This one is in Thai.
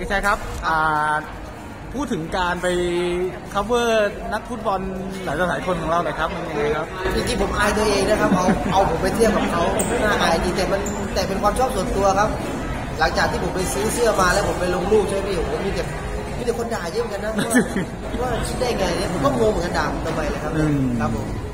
ชัยครับพูดถึงการไป cover นักฟุตบอลหลายคนของเราหน่อยครับมันยังไงครับจริงๆผมอายตัวเองนะครับเอาผมไปเทียบกับเขาน่าอายจริงแต่เป็นความชอบส่วนตัวครับหลังจากที่ผมไปซื้อเสื้อมาแล้วผมไปลงรูปใช่ไหมพี่ผมมีแต่คนด่าเยอะเหมือนกันนะว่าคิดได้ไงเนี่ยผมก็งงเหมือนกันด่าผมทำไมเลยครับผม